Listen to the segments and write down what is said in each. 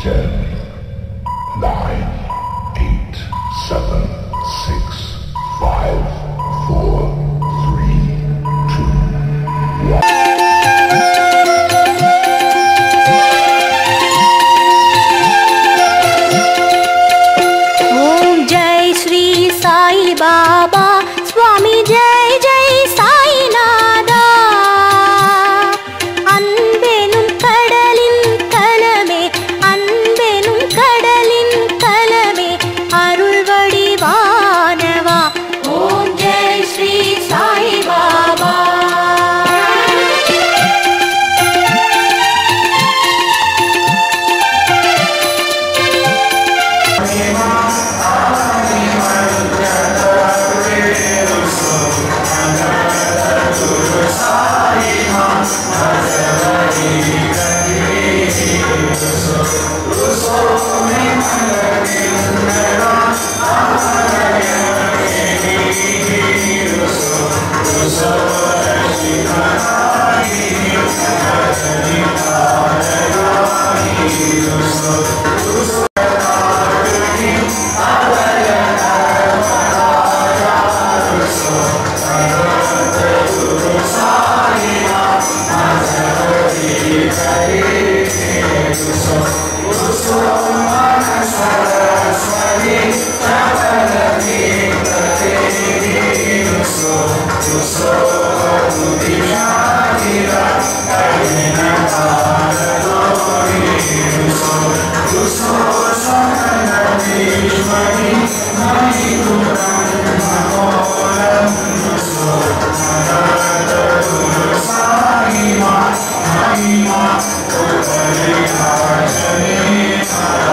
10, 9, 8, 7, 6, 5, 4, 3, 2, 1. ओम जय श्री साई बाबा स्वामी जय जय साई नादा அன்பெனும் கடலின் கலமே அன்பெனும் கடலின் கலமே அருள் வடிவானவா ஓம் ஜெய் ஸ்ரீ சாய் பாபா Mahima,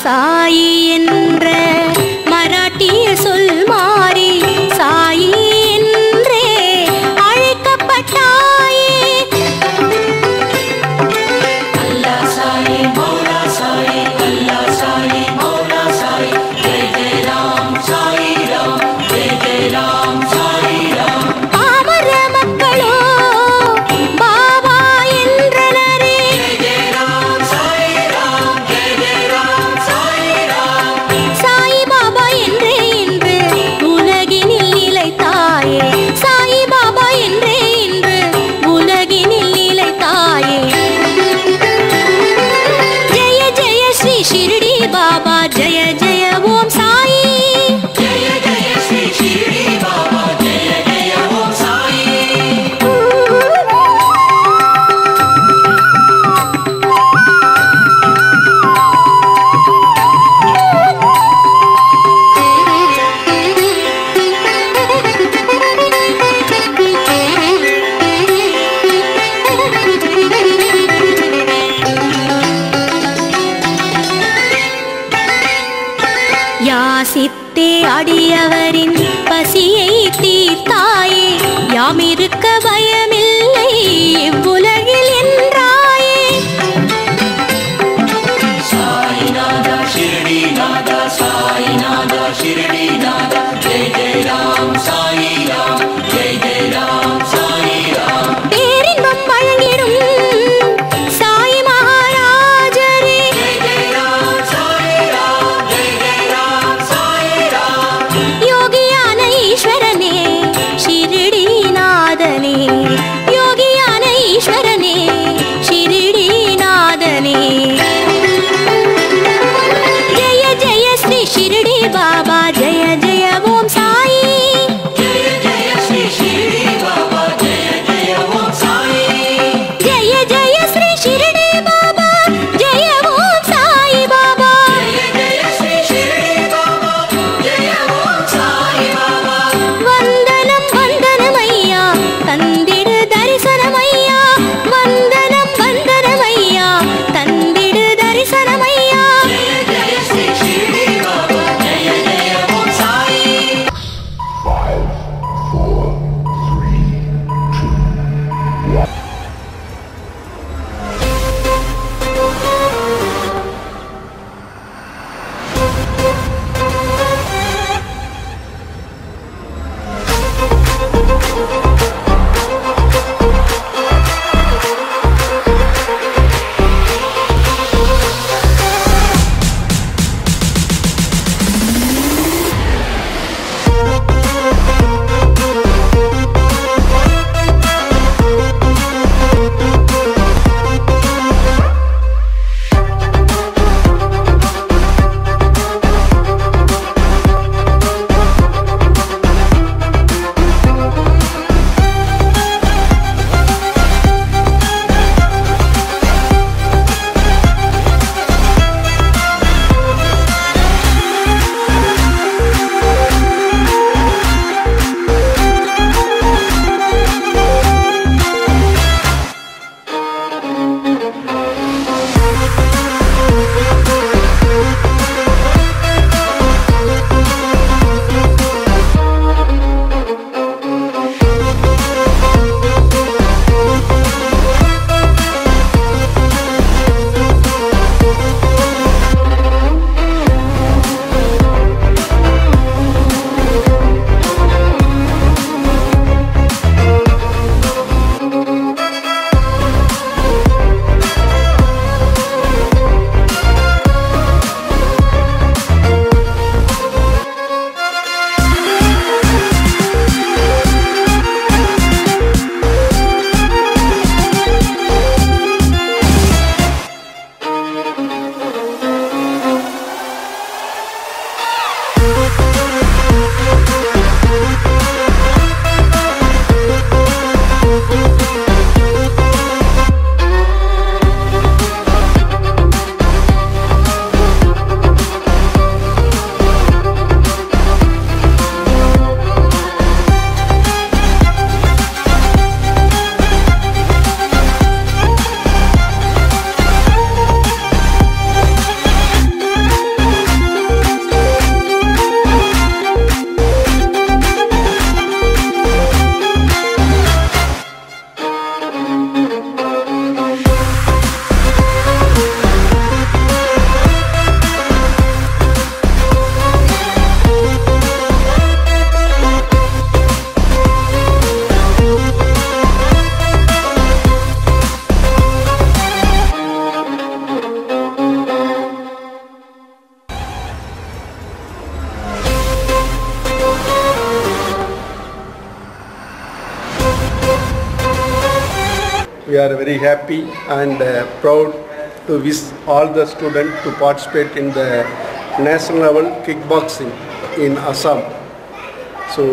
சாயி என்ற மராட்டிய சொல் மாறி சாயி என்றே அழைக்கப்பட்டாயே. அல்லா சாயி மௌலா சாயி அல்லா சாயி மௌலா சாயி ஜெய் ஜெய் ராம் சாயி ராம் ஜெய் ஜெய் ராம் சாயி ராம். பாமர மக்களோ பாபா என்றனரே ஜெய் ஜெய் ராம் சாயி ராம் ஜெய் ஜெய் ராம் சாயி ராம். சாயி பாபா என்றே இன்று உலகினில் நிலைத்தாயே. சாயி பாபா என்றே இன்று உலகினில் நிலைத்தாயே. ஜெய ஜெய ஸ்ரீ ஷிரடி பாபா ஜெய ஜெய ஓம் சாயி. ஜெய ஜெய ஸ்ரீ ஷிரடி பாபா ஜெய ஜெய ஓம் சாயி. யாசித்தே அடியவரின் பசியை தீர்த்தாயே. யாமிருக்க பயமில்லை இவ்வுலகில் என்றாயே. சாயிநாதா ஷிரடிநாதா சாயிநாதா ஷிரடிநாதா ஜெய் ஜெய் ராம் சாயி ராம் ஜெய் ஜெய் ராம் சாயி ராம். பேரின்பம் வழங்கிடும் சாயி மகாராஜரே ஜெய் ஜெய் ராம் சாயி ராம் ஜெய் ஜெய் ராம் சாயி ராம். யோகியான ஈஸ்வரனே ஷிரடிநாதனே யோகியான ஈஸ்வரனே ஷிரடிநாதனே. ஜெய ஜெய ஸ்ரீ ஷிரடி பாபா ஜெய ஜெய ஓம் சாயி. ஜெய ஜெய ஸ்ரீ ஷிரடி பாபா ஜெய ஜெய ஓம் சாயி. ஜெய ஜெய ஸ்ரீ ஷிரடி பாபா ஜெய ஓம் சாயி பாபா. ஜெய ஜெய ஸ்ரீ ஷிரடி பாபா ஜெய ஓம் சாயி பாபா. வந்தனம் வந்தனம் ஐயா தந்தே we are very happy and proud to wish all the students to participate in the national level kickboxing in Assam. So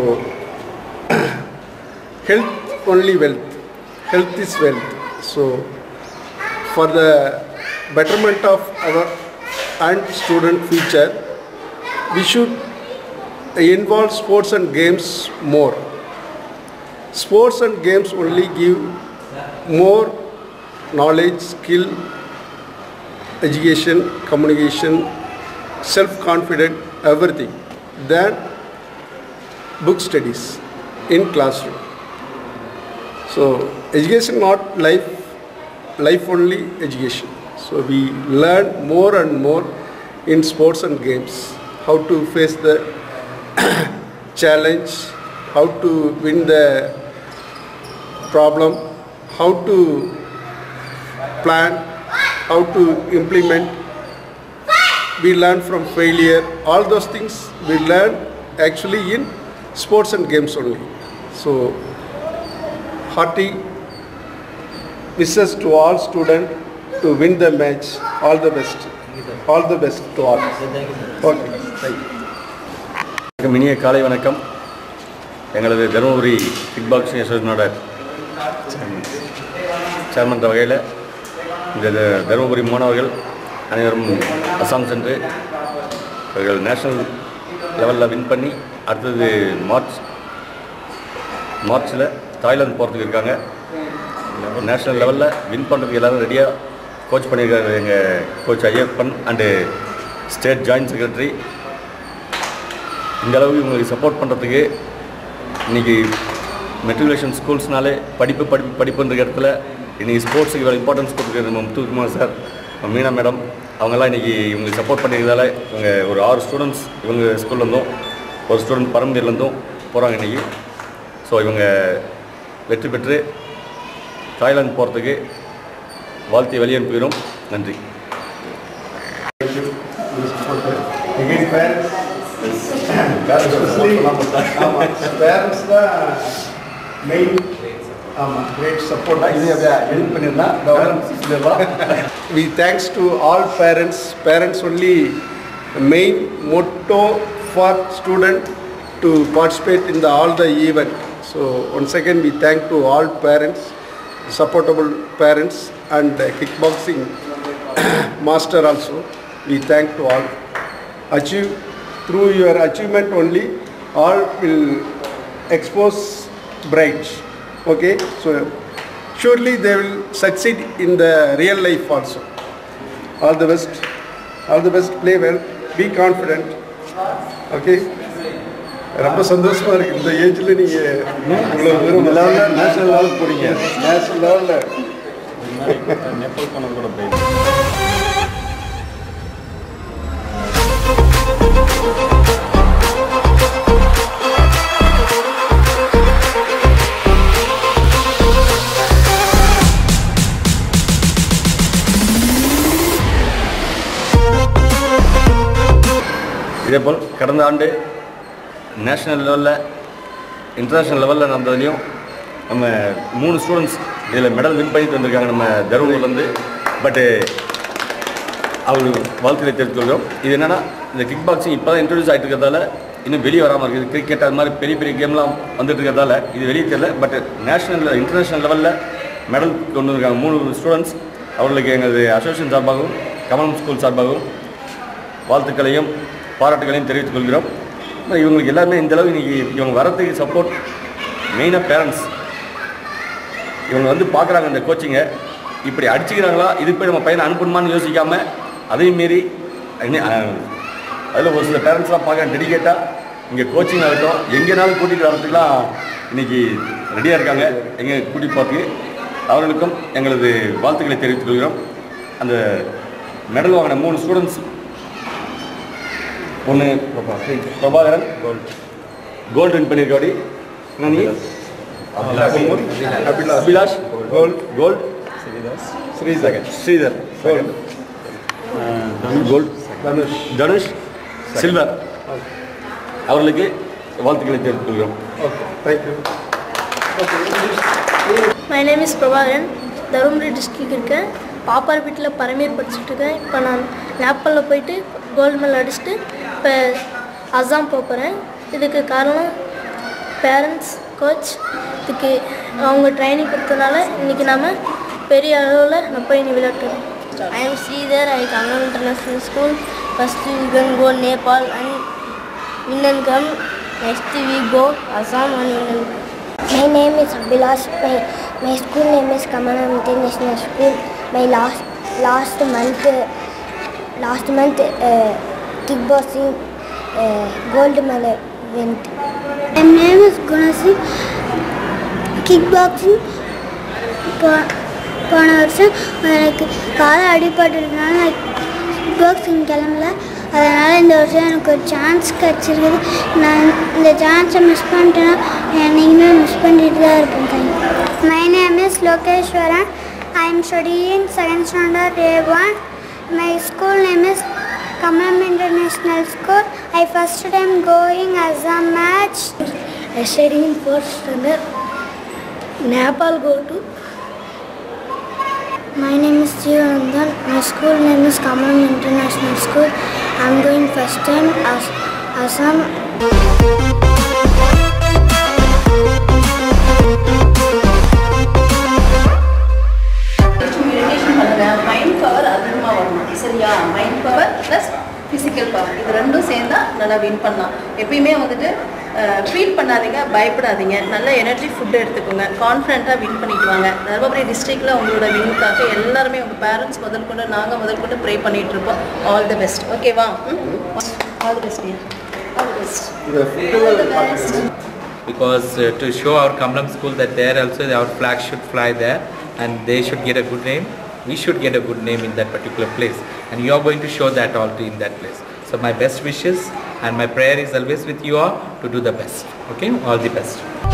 health only wealth. Health is wealth. So for the betterment of our and student future, we should involve sports and games more. Sports and games only give more knowledge, skill, education, communication, self-confidence, everything than book studies in classroom. So education not life, life only education. So we learn more and more in sports and games, how to face the challenge, how to win the problem, how to plan, how to implement. We learn from failure. All those things we learn actually in sports and games only. So hearty wishes to all students to win the match. All the best. All the best to all. Okay. Thank you. இனிய காலை வணக்கம். எங்களது Dharmapuri kick boxing அசோசியேஷனோட chairman வகையில் இந்த தருமபுரி மாணவர்கள் அனைவரும் அசாம் சென்று அவர்கள் நேஷ்னல் லெவலில் வின் பண்ணி அடுத்தது மார்ச்சில் தாய்லாந்து போகிறதுக்கு இருக்காங்க. நேஷ்னல் லெவலில் வின் பண்ணுறதுக்கு எல்லோரும் ரெடியாக கோச் பண்ணியிருக்காரு எங்கள் coach Ayyappan and state joint secretary. இந்த அளவுக்கு இவங்களுக்கு சப்போர்ட் பண்ணுறதுக்கு இன்றைக்கி மெட்ரிகுலேஷன் ஸ்கூல்ஸ்னாலே படிப்புன்ற இடத்துல இன்றைக்கி ஸ்போர்ட்ஸுக்கு இவ்வளோ இம்பார்ட்டன்ஸ் கொடுத்துருக்காரு நம்ம முத்துக்குமார் சார், மீனா மேடம், அவங்கெல்லாம் இன்றைக்கி இவங்களுக்கு சப்போர்ட் பண்ணியிருந்தால இவங்க ஒரு 6 ஸ்டூடெண்ட்ஸ் இவங்க ஸ்கூல்லேருந்தும் ஒரு ஸ்டூடெண்ட் பரம்பரையிலேருந்தும் போகிறாங்க இன்றைக்கி. ஸோ இவங்க வெற்றி பெற்று தாய்லாந்து போகிறதுக்கு வாழ்த்தி வெளியே அனுப்புகிறோம். நன்றி. Parents the main great support. We thanks to all parents. Parents only main motto for student to participate in all the event. So once again we thank to all parents, supportable parents, and kickboxing master also. We thank to all. Achieve through your achievement only all will expose bright. Okay, so surely they will succeed in the real life also. All the best. All the best. Play well. Be confident. Okay. ரொம்ப சந்தோஷமா இருக்கு இந்த ஏஜ்ல நீங்க இவ்வளவு தூரம் லெவலில் national லெவலுக்கு போறீங்க. நேஷனல் லெவலில் நேபாள் போனது கூட போய் இதேபோல் கடந்த ஆண்டு நேஷ்னல் லெவலில் இன்டர்நேஷ்னல் லெவலில் நடந்ததுலேயும் நம்ம 3 ஸ்டூடெண்ட்ஸ் இதில் மெடல் வின் பண்ணிட்டு வந்திருக்காங்க நம்ம தருமபுரிலேருந்து. பட்டு அவங்களுக்கு வாழ்க்கையை தெரிவித்துக்கொள்கிறோம். இது என்னென்னா இந்த கிக் பாக்ஸிங் இப்போ தான் இன்ட்ரடியூஸ் ஆகிட்டு இருக்கிறதால இன்னும் வெளியே வராமல் இருக்குது. கிரிக்கெட் அது மாதிரி பெரிய பெரிய கேம்லாம் வந்துட்டு இருக்கிறதால இது வெளியே தெரியல. பட் நேஷ்னல் இன்டர்நேஷ்னல் லெவலில் மெடல் கொண்டு வந்திருக்காங்க 3 ஸ்டூடெண்ட்ஸ். அவர்களுக்கு எங்களது அசோசியேஷன் சார்பாகவும் கமலம் ஸ்கூல் சார்பாகவும் வாழ்த்துக்களையும் பாராட்டுகளையும் தெரிவித்துக் கொள்கிறோம். இவங்களுக்கு எல்லாருமே இந்தளவு இன்றைக்கி இவங்க வரத்துக்கு சப்போர்ட் மெயினாக பேரண்ட்ஸ். இவங்க வந்து பார்க்குறாங்க இந்த கோச்சிங்கை இப்படி அடிச்சுக்கிறாங்களா, இதுக்கு போய் நம்ம பையனை அனுப்பணுமான்னு யோசிக்காமல் அதையும் மீறி அதில் ஒரு சில பேரண்ட்ஸ்லாம் பார்க்குறாங்க டெடிகேட்டாக இங்கே கோச்சிங் ஆகட்டும் எங்கேனாலும் கூட்டிகிட்டு வரதுக்குலாம் இன்றைக்கி ரெடியாக இருக்காங்க. எங்கே கூட்டிகிட்டு போகிறதுக்கு அவர்களுக்கும் எங்களது வாழ்த்துக்களை தெரிவித்துக் கொள்கிறோம். அந்த மெடல் வாங்கின 3 ஸ்டூடெண்ட்ஸ், ஒன்று பிரபாகரன் கோல்டு வின் பண்ணியிருக்காடி, Abhilash gold, Sridhar gold, Dhanush silver. அவர்களுக்கு வாழ்த்துக்களை தெரிவித்துக் கொள்கிறோம். Okay, thank you. My name is Prabharan. Dharmapuri district இருக்கேன். பாப்பார் வீட்டில் பரமேர் படிச்சுட்ருக்கேன். இப்போ நான் நேபாளில் போயிட்டு கோல்டு மெடல் அடிச்சுட்டு இப்போ அசாம் போகிறேன். இதுக்கு காரணம் பேரண்ட்ஸ், கோச். இதுக்கு அவங்க ட்ரைனிங் கொடுத்ததுனால இன்றைக்கி நாம் பெரிய அளவில் நான் போய் நீ விளையாட்டுறோம். I am Sridhar. I come from International School. First we can go Nepal and win and come. Next we go Assam and win and come. My name is Abhilash. My school name is Kamanam International School. My last month kickboxing gold medal went. My name is Gunasi. Kickboxing போன வருஷம் எனக்கு காலை அடிபட்டுறதுனால நான் கிக்பாக்ஸிங் கிளம்பல. அதனால் இந்த வருஷம் எனக்கு ஒரு சான்ஸ் கிடச்சிருக்குது. நான் இந்த சான்ஸை மிஸ் பண்ணிட்டேன்னா நீங்களும் மிஸ் பண்ணிட்டு தான் இருப்பேன். My name is Lokeshwaran. I am studying 2nd standard A1. My school name is Kamalam International School. I first time going Assam match. I study in 4th standard. Nepal go to. My name is Jivanandan. My school name is Kamalam International School. I am going first time Assam. Meditation பண்ணுங்க. Mind power அதிகமாக வரணும். சரியா? Mind power plus physical power இது ரெண்டும் சேர்ந்தா நல்லா win பண்ணலாம். எப்பயுமே வந்துட்டு ஃபீல் பண்ணாதீங்க, பயப்படாதீங்க. நல்ல எனர்ஜி ஃபுட் எடுத்துக்கோங்க. கான்ஃபிடென்ட்டாக வின் பண்ணிட்டு வாங்க. தருமபுரி டிஸ்ட்ரிக்டில் உங்களோட வின்னுக்காக எல்லாருமே உங்கள் பேரண்ட்ஸ் முதற்கொண்டு நாங்கள் முதற்கொண்டு ப்ரே பண்ணிகிட்டு இருக்கோம். All the best. ஓகேவா? All the best. All the best. Because to show our Kamalam school that there also our flag should fly there and they should get a good name, we should get a good name in that particular place, and you are going to show that also in that place. So my best wishes and my prayer is always with you all to do the best. Okay, all the best.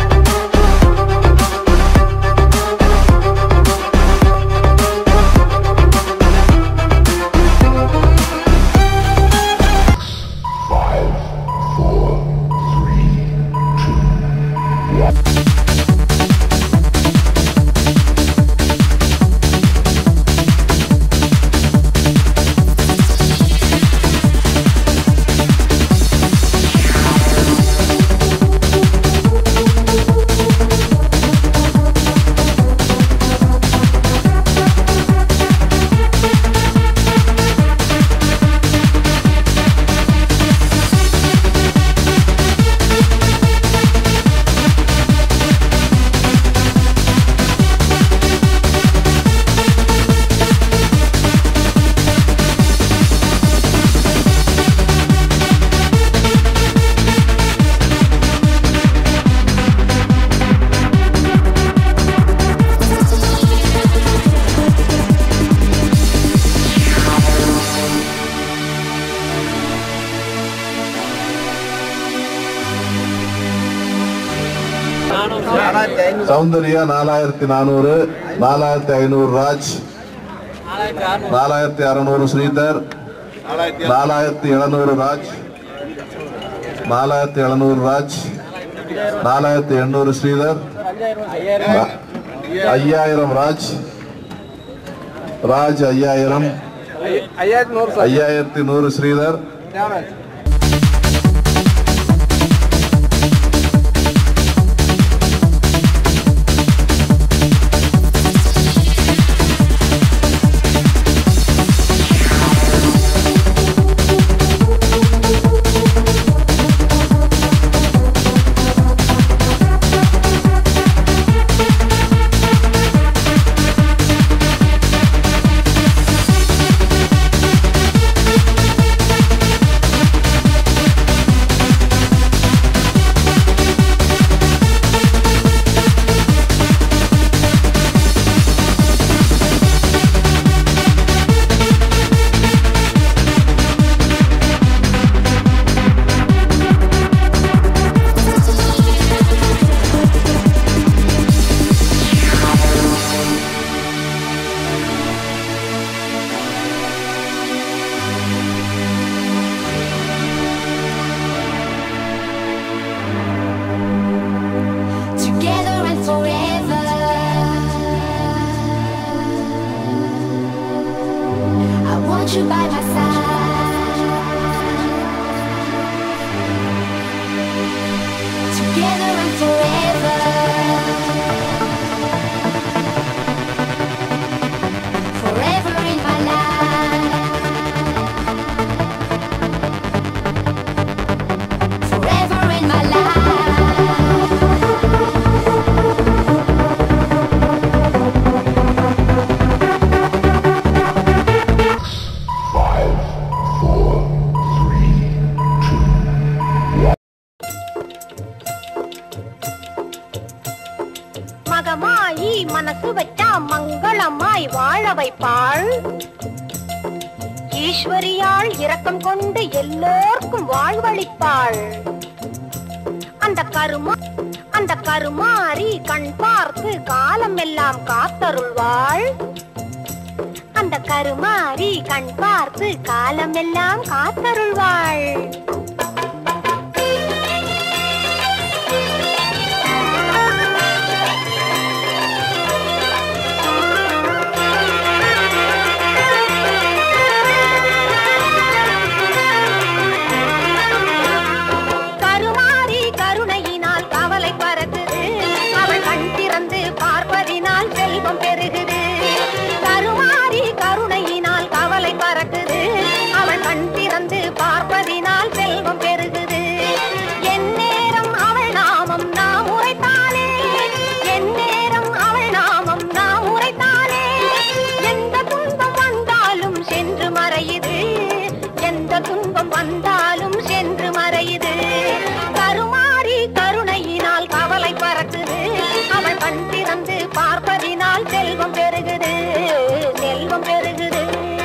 Soundarya 4400, 4500 Raj, 4600 Sridhar, 4700 Raj, 4700 Raj, 4800 Sridhar, 5000 Raj, Raj 5000, 5100 Sridhar, you by my side. Together and forever. Forever in my life. Forever in my life. 5, 4, 3, 2, 1. மகமாயி மனசு வச்சா மங்களமாய் வாழ வைப்பாள். ஈஸ்வரியாள் இரக்கம் கொண்டு எல்லோர்க்கும் வாழ்வளிப்பாள். அந்த கருமாரி கண் பார்த்து காலம் எல்லாம் காத்தருள்வாள். அந்த கருமாரி கண் பார்த்து காலம் எல்லாம் காத்தருள்வாள். கருமாரி கருணையினால் கவலை பறக்குது. அவள் கண் திறந்து பார்ப்பதினால் செல்வம் பெருகுது. கருமாரி கருணையினால் கவலை பறக்குது. அவள் கண் திறந்து பார்ப்பதினால் செல்வம் பெருகுது. எந்நேரம் அவள் நாமம் நாம் உரைத்தாலே. எந்நேரம் அவள் நாமம் நாம் உரைத்தாலே. எந்த துன்பம் வந்தாலும் சென்று மறையுது. எந்த துன்பம் வந்தாலும் சென்று மறையுது. கருமாரி கருணையினால் கவலை பறக்குது. அவள் கண் திறந்து பார்ப்பதினால் செல்வம் பெருகுது. செல்வம் பெருகுது.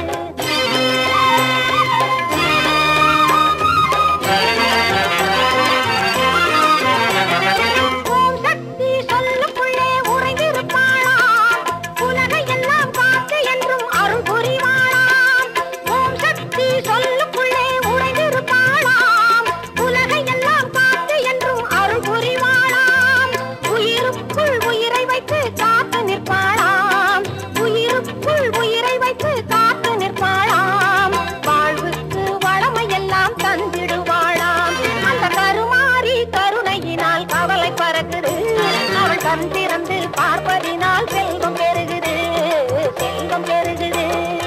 ஓம் சக்தி சொல்லுக்குள்ளே உறைந்திருப்பாளாம். உலகை எல்லாம் காத்து என்றும் அருள் புரிவாளாம். ஓம் சக்தி சொல்லுக்குள்ளே உறைந்திருப்பாளாம். உலகை எல்லாம் காத்து என்றும் அருள் புரிவாளாம். உயிருக்குள் உயிரை வைத்து காத்து நிற்பாளாம். உயிருக்குள் உயிரை வைத்து காத்து நிற்பாளாம். வாழ்வுக்கு வளமையெல்லாம் தந்திடுவாளாம். அந்த கருமாரி கருணையினால் கவலை பறக்குது. அவள் கண் திறந்து பார்ப்பதினால் செல்வம் பெருகுது. செல்வம் பெருகுது.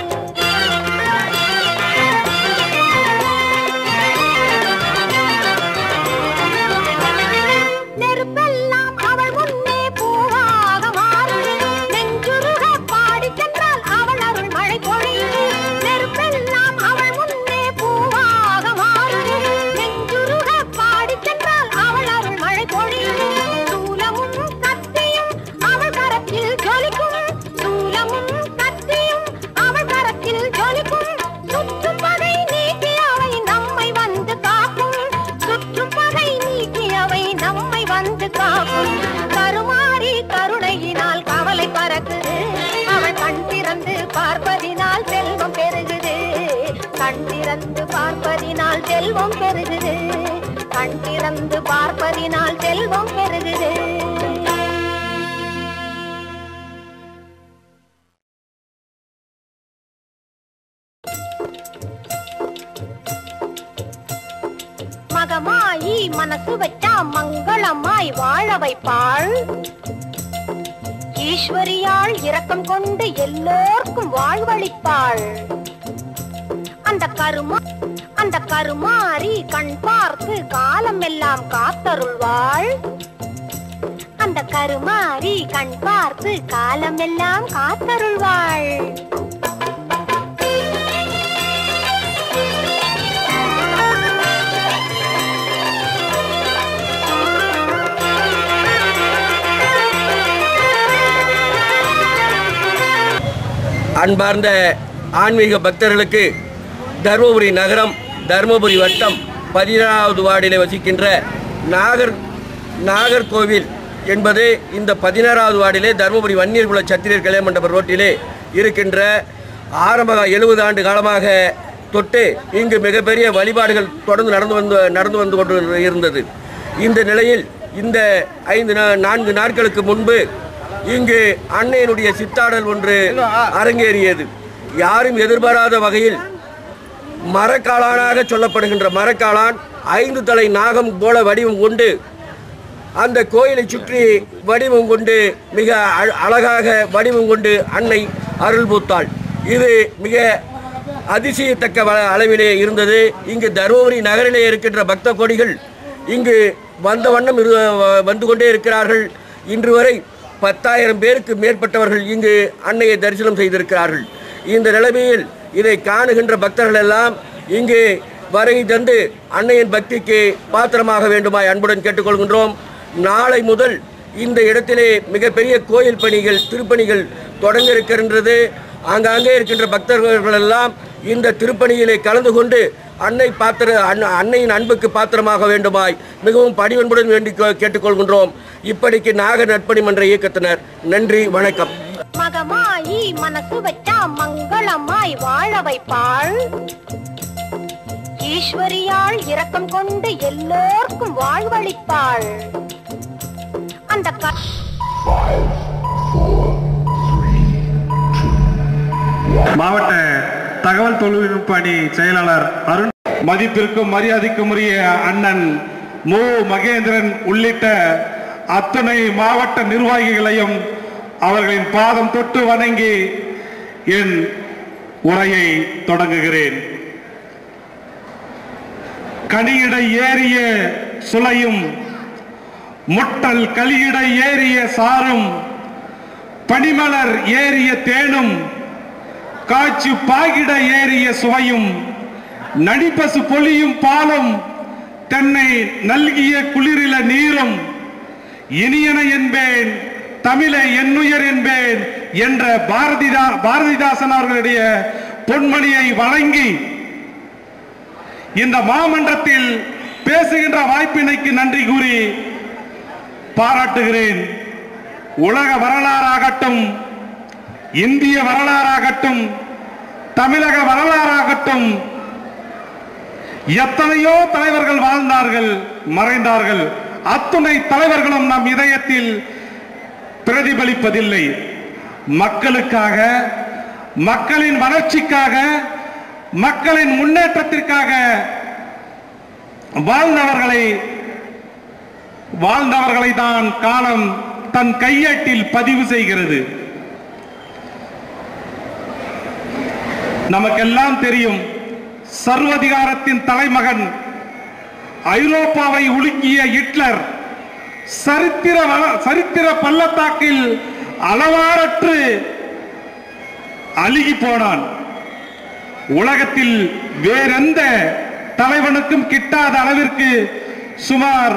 நெருப்பெல்லாம் அவள் முன்னே பூவாக மாறும். நெஞ்சுருக பாடி சென்றால் அவள் அருள் மழை பொழியும். நெருப்பெல்லாம் அவள் முன்னே பூவாக மாறும். நெஞ்சுருக பாடி சென்றால் அவள் அருள் மழை பொழியும். சூலமும் கத்தியும் அவள் கரத்தில் ஜொலிக்கும். சூலமும் கத்தியும் அவள் கரத்தில் ஜொலிக்கும். சுற்றும் பகை நீக்கி அவை நம்மை வந்து காக்கும். சுற்றும் பகை நீக்கி அவை நம்மை வந்து காக்கும். கருமாரி கருணையினால் கவலை பறக்குது. அவள் கண் திறந்து பார்ப்பதினால் செல்வம் பெருகுது. கண் திறந்து பார்ப்பதினால் செல்வம் பெருகுது. கண் திறந்து பார்ப்பதினால் செல்வம் பெருகுது. மகமாயி மனசு வச்சா மங்களமாய் வாழ வைப்பாள். ஈஸ்வரியாள் இரக்கம் கொண்டு எல்லோர்க்கும் வாழ்வளிப்பாள். அந்த கருமாரி கண் பார்த்து காலம் எல்லாம் காத்தருள்வாள். அந்த கருமாரி கண் பார்த்து காலம் எல்லாம் காத்தருள்வாள். அன்பார்ந்த ஆன்மீக பக்தர்களுக்கு தருமபுரி நகரம் தருமபுரி வட்டம் 17வது வார்டிலே வசிக்கின்ற நாகர்கோவில் என்பது இந்த 16வது வார்டிலே தருமபுரி வன்னியர்குல சத்திரியர் கல்யாண மண்டப ரோட்டிலே இருக்கின்ற ஆரம்ப 70 ஆண்டு காலமாக தொட்டு இங்கு மிகப்பெரிய வழிபாடுகள் தொடர்ந்து நடந்து வந்து கொண்டு இருந்தது. இந்த நிலையில் இந்த 4 நாட்களுக்கு முன்பு இங்கு அன்னையினுடைய சித்தாடல் ஒன்று அரங்கேறியது. யாரும் எதிர்பாராத வகையில் மரக்காளானாக சொல்லப்படுகின்ற மரக்காளான் 5 தலை நாகம் போல வடிவம் கொண்டு அந்த கோயிலை சுற்றி வடிவம் கொண்டு மிக அழகாக வடிவம் கொண்டு அன்னை அருள் பூத்தாள். இது மிக அதிசயத்தக்க அளவிலே இருந்தது. இங்கு தருமபுரி நகரிலே இருக்கின்ற பக்த கோடிகள் இங்கு வந்த வண்ணம் வந்து கொண்டே இருக்கிறார்கள். இன்று வரை 10,000 பேருக்கு மேற்பட்டவர்கள் இங்கு அன்னையை தரிசனம் செய்திருக்கிறார்கள். இந்த நிலைமையில் இதை காணுகின்ற பக்தர்கள் எல்லாம் இங்கு வருகை தந்து அன்னையின் பக்திக்கு பாத்திரமாக வேண்டுமாய் அன்புடன் கேட்டுக்கொள்கின்றோம். நாளை முதல் இந்த இடத்திலே மிகப்பெரிய கோயில் பணிகள் திருப்பணிகள் தொடங்க இருக்கின்றது. ஆங்காங்கே இருக்கின்ற பக்தர்கள் எல்லாம் இந்த திருப்பணியிலே கலந்து கொண்டு அன்னையின் அன்புக்கு பாத்திரமாக வேண்டுமாய் மிகவும் பணிவன்புடன் வேண்டி கேட்டுக்கொள்கின்றோம். இப்படிக்கு நாக நற்பணி மன்ற இயக்கத்தினர். நன்றி, வணக்கம். மகமாயி மனசு வச்சா மங்களமாய் வாழ வைப்பாள். ஈஸ்வரியாள் இரக்கம் கொண்டு எல்லோருக்கும் வாழ்வளிப்பாள். அந்த மாவட்ட தகவல் தொழில்நுட்ப அணி செயலாளர் அருண், மதிப்பிற்கும் மரியாதைக்கும் உரிய அண்ணன் மு மகேந்திரன் உள்ளிட்ட அத்தனை மாவட்ட நிர்வாகிகளையும் அவர்களின் பாதம் தொட்டு வணங்கி என் உரையை தொடங்குகிறேன். கனியிடை ஏறிய சுளையும் முட்டல் கலியிடை ஏறிய சாரும் பனிமலர் ஏறிய தேனும் காய்ச்சி பாகிட ஏறிய சுவையும் நடிப்பசு பொலியும் பாலும் தென்னை நல்கிய குளிரில நீரும் இனியன என்பேன் தமிழை என்னுயர் என்பேன் என்ற பாரதிதாசன் அவர்களுடைய பொன்மணியை வழங்கி இந்த மாமன்றத்தில் பேசுகின்ற வாய்ப்பினைக்கு நன்றி கூறி பாராட்டுகிறேன். உலக வரலாறாகட்டும், இந்திய வரலாறாகட்டும், தமிழக வரலாறாகட்டும், எத்தனையோ தலைவர்கள் வாழ்ந்தார்கள், மறைந்தார்கள். அத்துணை தலைவர்களும் நம் இதயத்தில் பிரதிபலிப்பதில்லை. மக்களுக்காக, மக்களின் வளர்ச்சிக்காக, மக்களின் முன்னேற்றத்திற்காக வாழ்ந்தவர்களை தான் காலம் தன் கையேட்டில் பதிவு செய்கிறது. நமக்கெல்லாம் தெரியும், சர்வதிகாரத்தின் தலைமகன், ஐரோப்பாவை உலுக்கிய ஹிட்லர் சரித்திர பள்ளத்தாக்கில் அளவாரற்று அழுகி போனான். உலகத்தில் வேறெந்த தலைவனுக்கும் கிட்டாத அளவிற்கு சுமார்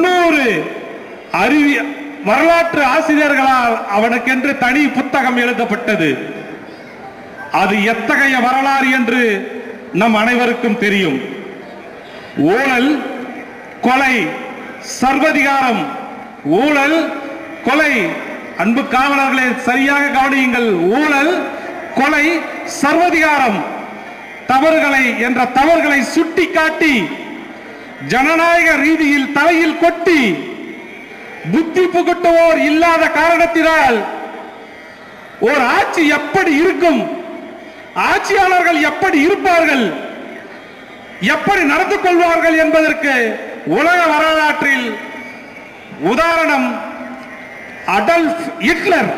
300 வரலாற்று ஆசிரியர்களால் அவனுக்கென்று தனி புத்தகம் எழுதப்பட்டது. அது எத்தகைய வரலாறு என்று நம் அனைவருக்கும் தெரியும். ஊழல், கொலை, சர்வதிகாரம், ஊழல், கொலை. அன்பு காவலர்களை சரியாக கவனியுங்கள். ஊழல், கொலை, சர்வதிகாரம் என்ற தவறுகளை சுட்டி காட்டி ஜனநாயக ரீதியில் தலையில் கொட்டி புத்தி புகுட்டுவோர் இல்லாத காரணத்தினால் ஒரு ஆட்சி எப்படி இருக்கும், ஆட்சியாளர்கள் எப்படி இருப்பார்கள், எப்படி நடந்து கொள்வார்கள் என்பதற்கு உலக வரலாற்றில் உதாரணம் அடல்ஃப் ஹிட்லர்.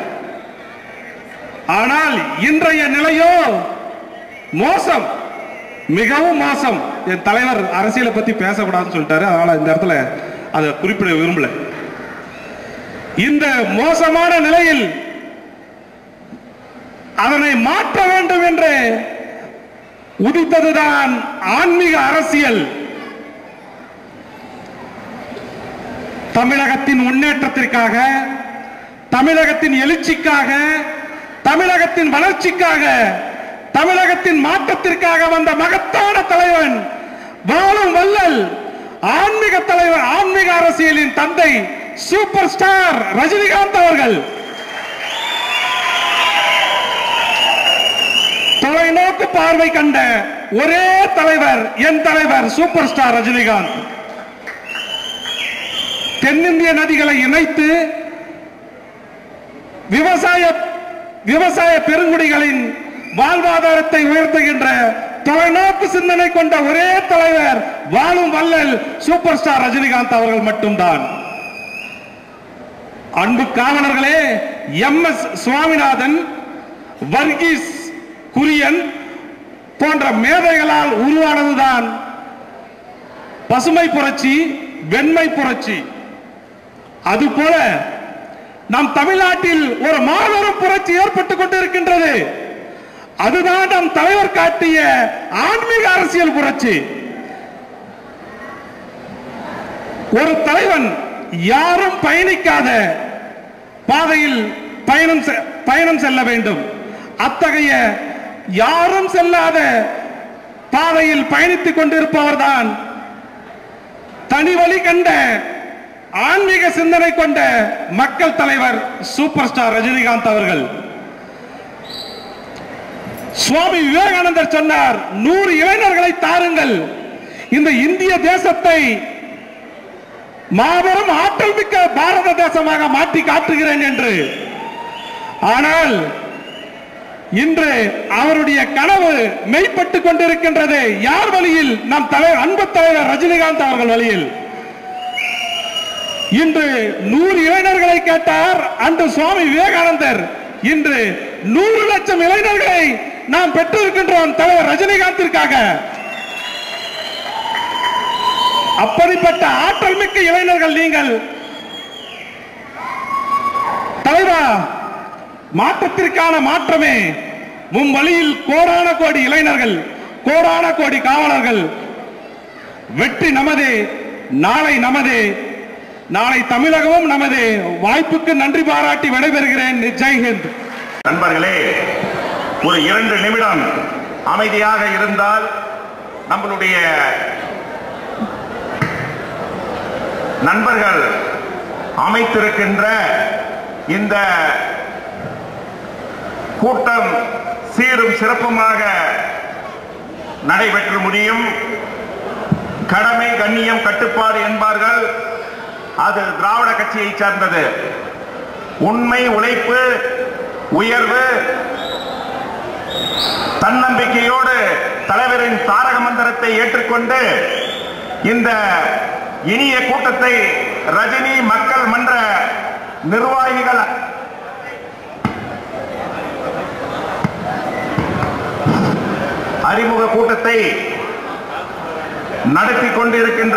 ஆனால் இன்றைய நிலையோ மோசம், மிகவும் மோசம். என் தலைவர் அரசியலை பத்தி பேசக்கூடாதுன்னு சொல்லிட்டாரு, அதனால இந்த இடத்துல அதை குறிப்பிட விரும்பல. இந்த மோசமான நிலையில் அதனை மாற்ற வேண்டும் என்று உதித்ததுதான் ஆன்மீக அரசியல். தமிழகத்தின் முன்னேற்றத்திற்காக, தமிழகத்தின் எழுச்சிக்காக, தமிழகத்தின் வளர்ச்சிக்காக, தமிழகத்தின் மாற்றத்திற்காக வந்த மகத்தான தலைவன், வாழும் வள்ளல், ஆன்மீக தலைவர், ஆன்மீக அரசியலின் தந்தை, சூப்பர் ஸ்டார் ரஜினிகாந்த் அவர்கள். தொலைநோக்கு பார்வை கண்ட ஒரே தலைவர் என் தலைவர் சூப்பர் ஸ்டார் ரஜினிகாந்த். தென்னிந்திய நதிகளை இணைத்து விவசாய பெருங்குடிகளின் வாழ்வாதாரத்தை உயர்த்துகின்ற தொலைநோக்கு சிந்தனை கொண்ட ஒரே தலைவர் வாழும் வள்ளல் சூப்பர் ஸ்டார் ரஜினிகாந்த் அவர்கள் மட்டும்தான். அன்பு காவலர்களே, எம்.எஸ். சுவாமிநாதன், வர்கீஸ் குரியன் போன்ற மேதைகளால் உருவானதுதான் பசுமை புரட்சி, வெண்மை புரட்சி. அதுபோல நம் தமிழ்நாட்டில் ஒரு மாபெரும் புரட்சி ஏற்பட்டுக் கொண்டிருக்கின்றது. அதுதான் நம் தலைவர் காட்டிய ஆன்மீக அரசியல் புரட்சி. ஒரு தலைவன் யாரும் பயணிக்காத பாதையில் பயணம் செல்ல வேண்டும். அத்தகைய யாரும் செல்லாத பாதையில் பயணித்துக் கொண்டிருப்பவர் தான் தனி வழி கண்ட ஆன்மீக சிந்தனை கொண்ட மக்கள் தலைவர் சூப்பர் ஸ்டார் ரஜினிகாந்த் அவர்கள். சுவாமி விவேகானந்தர் சொன்னார், 100 இளைஞர்களை தாருங்கள், இந்த இந்திய தேசத்தை மாபெரும் ஆற்றல் மிக்க பாரத தேசமாக மாற்றி காட்டுகிறேன் என்று. ஆனால் இன்று அவருடைய கனவு மெய்ப்பட்டுக் கொண்டிருக்கின்றது. யார் வழியில்? நம் அன்பு தலைவர் ரஜினிகாந்த் அவர்கள் வழியில். இன்று 100 இளைஞர்களை கேட்டார் அன்று சுவாமி விவேகானந்தர். இன்று 100 லட்சம் இளைஞர்களை நாம் பெற்றிருக்கின்றோம் தலைவர் ரஜினிகாந்திற்காக. அப்படிப்பட்ட ஆற்றல் மிக்க இளைஞர்கள் நீங்கள். தலைவா, மாற்றத்திற்கான மாற்றமே முன்வழியில் கோடான கோடி இளைஞர்கள், கோடான கோடி காவலர்கள். வெற்றி நமது, நாளை நமது, நாளை தமிழகமும் நமது. வாய்ப்புக்கு நன்றி பாராட்டி விடைபெறுகிறேன். ஜெய்ஹிந்த். நண்பர்களே, ஒரு 2 நிமிடம் அமைதியாக இருந்தால் நம்மளுடைய நண்பர்கள் அமைத்திருக்கின்ற இந்த கூட்டம் சீரும் சிறப்புமாக நடைபெற்று முடியும். கடமை, கண்ணியம், கட்டுப்பாடு என்பார்கள். அது திராவிட கட்சியை சார்ந்தது. உண்மை, உழைப்பு, உயர்வு, தன்னம்பிக்கையோடு தலைவரின் தாரக மந்திரத்தை ஏற்றுக்கொண்டு இந்த இனிய கூட்டத்தை ரஜினி மக்கள் மன்ற நிர்வாகிகள் அறிமுக கூட்டத்தை நடத்தி கொண்டிருக்கின்ற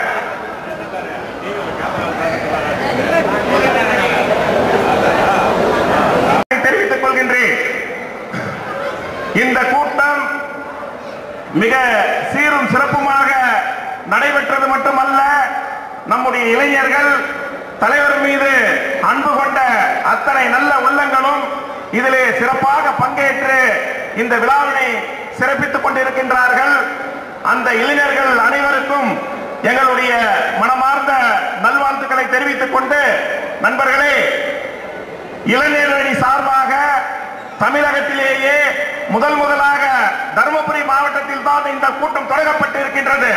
தெரிவித்துக் கொள்கின்றேன். இந்த கூட்டம் மிக சீரும் சிறப்புமாக நடைபெற்றது மட்டுமல்ல, நம்முடைய இளைஞர்கள் தலைவர் மீது அன்பு கொண்ட அத்தனை நல்ல உள்ளங்களும் இதிலே சிறப்பாக பங்கேற்று இந்த விழாவினை சிறப்பித்துக் கொண்டிருக்கின்றார்கள். அந்த இளைஞர்கள் அனைவருக்கும் எங்களுடைய மனமார்ந்த நல்வாழ்த்துக்களை தெரிவித்துக் கொண்டு, நண்பர்களே, இளைஞரணி சார்பாக தமிழகத்திலேயே முதலாக தருமபுரி மாவட்டத்தில் தான் இந்த கூட்டம் தொடங்கப்பட்டு இருக்கின்றது.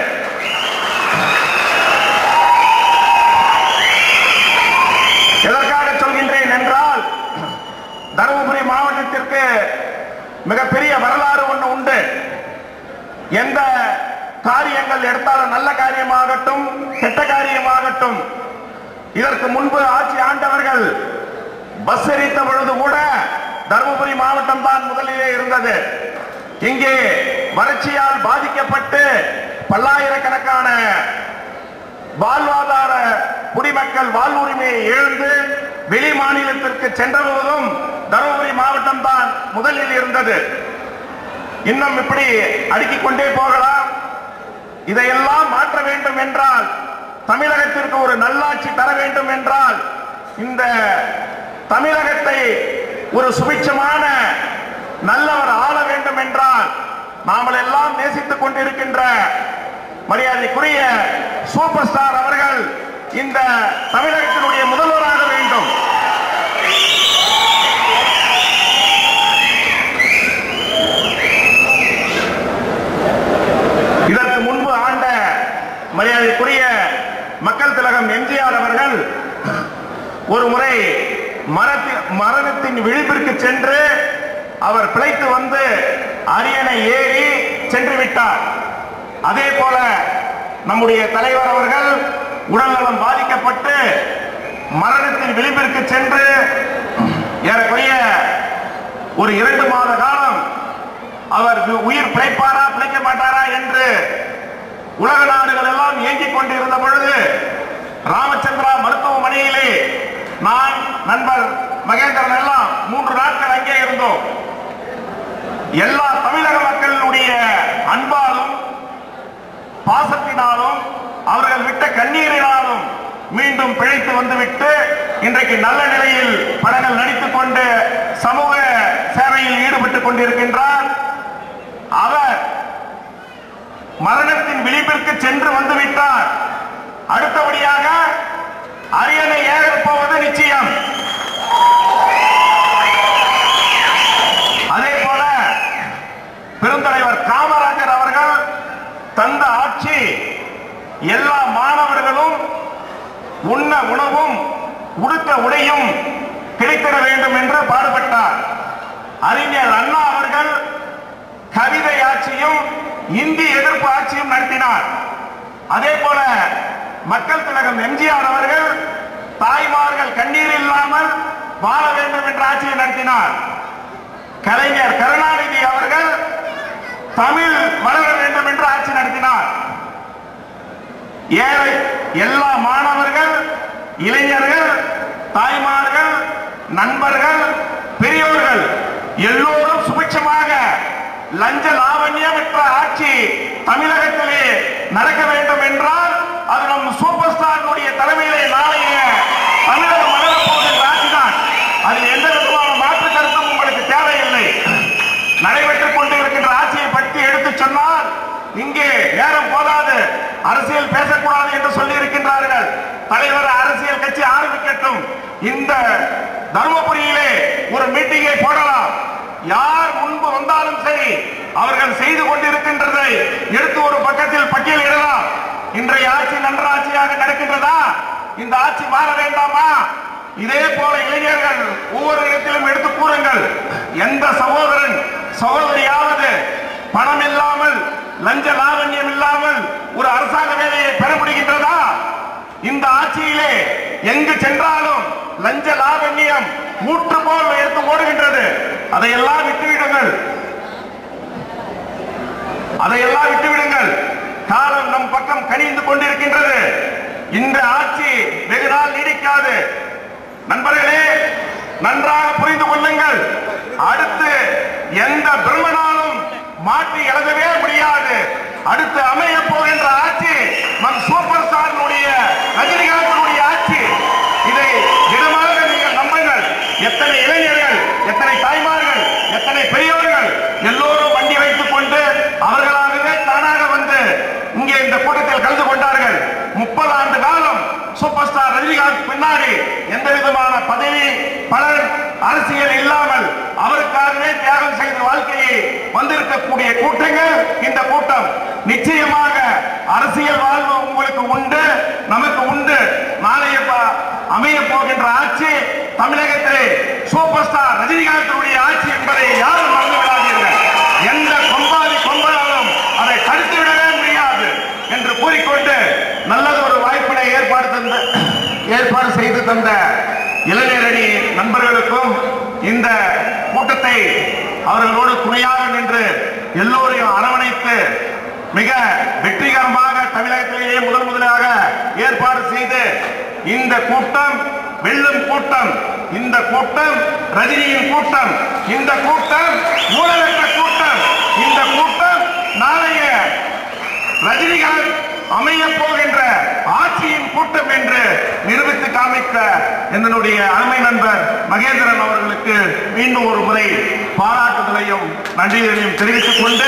எதற்காக சொல்கின்றேன் என்றால், தருமபுரி மாவட்டத்திற்கு மிகப்பெரிய வரலாறு ஒன்று உண்டு. எந்த காரியங்கள் எடுத்தாலும், நல்ல காரியமாகட்டும் கெட்ட காரியமாகட்டும், இதற்கு முன்பு ஆட்சி ஆண்டவர்கள் பஸ் எரித்த பொழுது கூட தருமபுரி மாவட்டம் தான் முதலிலே இருந்தது. இங்கே வறட்சியால் பாதிக்கப்பட்டு பல்லாயிரக்கணக்கான வாழ்வாதார குடிமக்கள் வாழ்வுரிமையை இழந்து வெளி மாநிலத்திற்கு சென்ற போதும் தருமபுரி மாவட்டம் தான் முதலில் இருந்தது. இன்னும் இப்படி அடுக்கிக் கொண்டே போகலாம். இதையெல்லாம் மாற்ற வேண்டும் என்றால், தமிழகத்திற்கு ஒரு நல்லாட்சி தர வேண்டும் என்றால், இந்த தமிழகத்தை ஒரு சுபிட்சமான நல்லவர் ஆள வேண்டும் என்றால், நாமல் எல்லாம் நேசித்துக் கொண்டிருக்கின்ற மரியாதைக்குரிய சூப்பர் ஸ்டார் அவர்கள் இந்த தமிழகத்தினுடைய முதல்வராக வேண்டும். இதற்கு முன்பு ஆண்ட மரியாதைக்குரிய மக்கள் திலகம் எம்ஜிஆர் அவர்கள் ஒரு முறை மரணத்தின் விழிப்பிற்கு சென்று அவர் பிழைத்து வந்து அரியணை ஏறி சென்று விட்டார். அதே போல நம்முடைய தலைவர் அவர்கள் உடல்நலம் பாதிக்கப்பட்டு மரணத்தின் விளிம்பிற்கு சென்று ஏறக்குறைய ஒரு 2 மாத காலம் அவர் உயிர் பிழைப்பாரா பிழைக்க மாட்டாரா என்று உலக நாடுகள் எல்லாம் இயங்கிக் கொண்டிருந்த பொழுது ராமச்சந்திரா மருத்துவமனையிலே நான் நண்பர் மகேந்திரன் எல்லாம் 3 நாட்கள் அங்கே இருந்தோம். எல்லா தமிழக மக்களுடைய அன்பாலும் பாசத்தினாலும் அவர்கள் விட்ட கண்ணீரினாலும் மீண்டும் பிழைத்து வந்துவிட்டு இன்றைக்கு நல்ல நிலையில் படங்கள் நடித்துக் கொண்டு சமூக சேவையில் ஈடுபட்டுக் கொண்டிருக்கின்றார். அவர் மரணத்தின் விளிம்பிற்கு சென்று வந்துவிட்டார். அடுத்தபடியாக அரியணை ஏறப்போவது நிச்சயம். அதே போல பெருந்தலைவர் காமராஜர் அவர்கள் தந்த ஆட்சி எல்லா மாணவர்களும் உண்ண உணவும் உடுத்த உடையும் கிடைத்திட வேண்டும் என்று பாடுபட்டார். அறிஞர் அண்ணா அவர்கள் கவிதை ஆட்சியும் இந்தி எதிர்ப்பு ஆட்சியும் நடத்தினார். அதே போல மக்கள் திலகம் எம்ஜிஆர் அவர்கள் தாய்மார்கள் கண்ணீர் இல்லாமல் வாழ வேண்டும் என்ற ஆட்சியை நடத்தினார். கலைஞர் கருணாநிதி அவர்கள் தமிழ் வளர வேண்டும் என்று ஆட்சி நடத்தினார். ஏழை எல்லா மாணவர்கள், இளைஞர்கள், தாய்மார்கள், நண்பர்கள், பெரியோர்கள் எல்லோரும் சுபிட்சமாக லஞ்ச லாவண்யமற்ற ஆட்சி தமிழகத்திலே நடக்க வேண்டும் என்றால் அது நம் சூப்பர் ஸ்டாரினுடைய தலைமையிலே நாளைய தமிழகம் வளரப்போகின்ற ஆட்சிதான். அதில் எந்த விதமான மாற்று கருத்தும் உங்களுக்கு தேவையில்லை. நடைபெற்றுக் கொண்டிருக்கின்ற ஆட்சியை பற்றி எடுத்து சொன்னால் இங்கே நேரம் போதாது, அரசியல் பேசக்கூடாது என்று சொல்லி இருக்கின்றார்கள். தலைவர் அரசியல் கட்சி ஆரம்பிக்கட்டும். இந்த தர்மபுரியிலே ஒரு மீட்டிங்கை போடலாம். யார் முன்பு வந்தாலும் சரி அவர்கள் செய்து கொண்டிருக்கின்றதை எடுத்து ஒரு பக்கத்தில் பட்டியலிடலாம். இன்றைய ஆட்சி நன்ற ஆட்சியாக நடக்கின்றதா? இந்த ஆட்சி மாற வேண்டாமா? இதே போல இளைஞர்கள் ஒவ்வொரு இடத்திலும் எடுத்து கூறுங்கள். எந்த சகோதரன் சகோதரியாவது பணம் இல்லாமல் லஞ்ச லாவண்யம் இல்லாமல் ஒரு அரசாங்க வேலையை பெற முடிகின்றதா? இந்த ஆட்சியிலே எங்கு சென்றாலும் லஞ்ச லாவண்யம் ஊற்று போல் எடுத்து ஓடுகின்றது. அதையெல்லாம் விட்டுவிடுங்கள், அதையெல்லாம் விட்டுவிடுங்கள். காலம் நம் பக்கம் கனிந்து கொண்டிருக்கின்றது. இந்த ஆட்சி வெகு நாள் நீடிக்காது. நண்பர்களே, நன்றாக புரிந்து கொள்ளுங்கள். அடுத்து எந்த பிரம்மனாலும் மாற்றி எழுதவே முடியாது. அடுத்து அமைய போகின்ற ஆட்சி நம் சூப்பர் ஸ்டாரினுடைய ரஜினிகாந்தினுடைய ஆட்சி. இதை திடமாக நீங்கள் நம்புங்கள். எத்தனை இளைஞர்கள், எத்தனை தாய்மார்கள், எத்தனை பெரியோர்கள் எல்லோரும் வண்டி வைத்துக் கொண்டு அவர்களாகவே தானாக வந்து இங்கே இந்த கூட்டத்தில் கலந்து கொண்டார்கள். 30 ஆண்டு காலம் சூப்பர் ஸ்டார் ரஜினிகாந்த் பின்னாடி எந்த விதமான பதவி பலன் அரசியல் இல்லாமல் அவருக்காகவே தியாகம் செய்த வாழ்க்கையை வந்திருக்கக்கூடிய கூட்டங்கள் இந்த கூட்டம். நிச்சயமாக அரசியல் வாழ்வு உங்களுக்கு உண்டு, நமக்கு உண்டு. நாளைய அமைய போகின்ற ஆட்சி தமிழகத்திலே சூப்பர் ஸ்டார் ரஜினிகாந்தினுடைய ஆட்சி என்பதை யாரும் மறந்து விடாதீர்கள். எந்த கொம்பாதி கொம்பாலும் அதை தடுத்து விடவே முடியாது என்று கூறிக்கொண்டு நல்லது ஒரு வாய்ப்பினை ஏற்பாடு செய்து தந்த இளைஞரணி நண்பர்களுக்கும் இந்த கூட்டத்தை அவர்களோடு துணையாக நின்று எல்லோரையும் அரவணைத்து மிக வெற்றிகரமாக தமிழகத்திலேயே முதலாக ஏற்பாடு செய்து இந்த கூட்டம் வெல்லும் கூட்டம், இந்த கூட்டம் ரஜினியின் கூட்டம், இந்த கூட்டம் ஊழலற்ற கூட்டம், இந்த கூட்டம் நாளைய ரஜினிகாந்த் அமைய போகின்ற ஆட்சியின் கூட்டம் என்று நிரூபித்து காமிக்க என்னுடைய அருமை நண்பர் மகேந்திரன் அவர்களுக்கு மீண்டும் ஒரு முறை பாராட்டுதலையும் நன்றியையும் தெரிவித்துக் கொண்டு,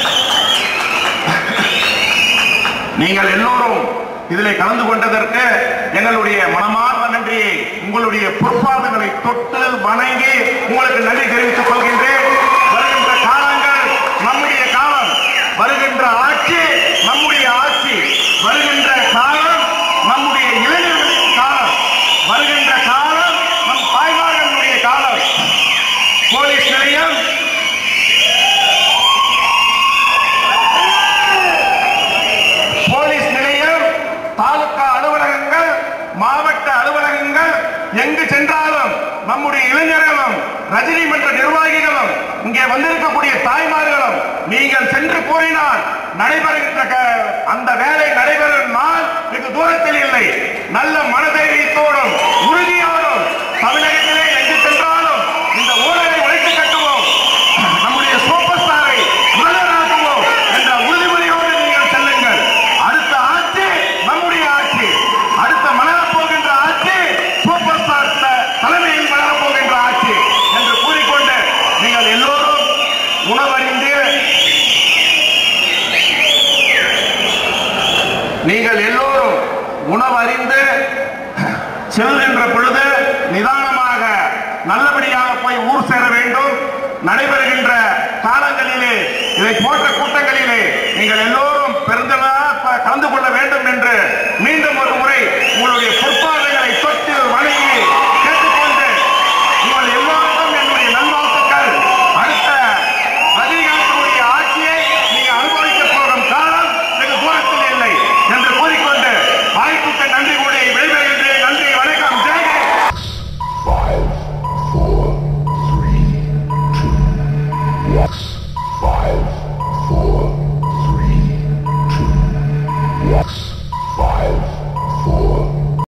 நீங்கள் எல்லோரும் இதில் கலந்து கொண்டதற்கு எங்களுடைய மனமார்ந்த நன்றியை உங்களுடைய பொற்பாதங்களை தொட்டு வணங்கி உங்களுக்கு நன்றி தெரிவித்துக் கொள்கின்றேன். வருகின்ற காலங்கள் நம்முடைய காலம், வருகின்ற ஆட்சி நம்முடைய ஆட்சி, வருகின்ற காலம் நம்முடைய இளைஞர்களின் காலம், வருகின்ற காலம் நம் தாய்மார்களுடைய காலம். போலீஸ் நிலையம் நம்முடைய இளைஞர்களும் ரஜினி மன்ற நிர்வாகிகளும் இங்கே வந்திருக்கக்கூடிய தாய்மார்களும் நீங்கள் சென்று கூறினால் நடைபெறுகின்ற அந்த வேலை நடைபெறும் நாள் வெகு தூரத்தில் இல்லை. நல்ல மனதைரியத்தோடும் உறுதியோடும் தமிழகத்திலே எங்கு சென்றாலும் இந்த ஊழலை உழைத்து கட்டுவோம், நம்முடைய சூப்பர் ஸ்டாரை முதலாக்குவோம் என்ற உறுதிமொழியோடு நீங்கள் செல்லுங்கள். அடுத்த ஆட்சி நம்முடைய ஆட்சி, அடுத்த மலரப் போகின்ற ஆட்சி சூப்பர் ஸ்டார் தலைமையில் மலரப் போகின்ற ஆட்சி என்று கூறிக்கொண்டு நீங்கள் எல்லோரும் உணவறிந்து செல்கின்ற பொழுது நிதானமாக நல்லபடியாக போய் ஊர் சேர வேண்டும். நடைபெறுகின்ற காலங்களிலே இதை போன்ற கூட்டங்களிலே நீங்கள் எல்லோரும் பெருந்தளாக கலந்து கொள்ள வேண்டும் என்று மீண்டும் ஒரு முறை